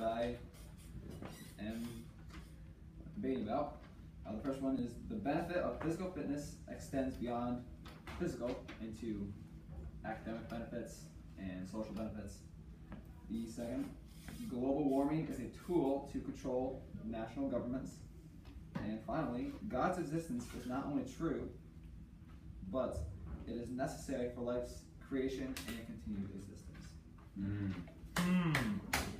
that I am debating about. The first one is the benefit of physical fitness extends beyond physical into academic benefits and social benefits. The second, global warming is a tool to control national governments. And finally, God's existence is not only true, but it is necessary for life's creation and continued existence.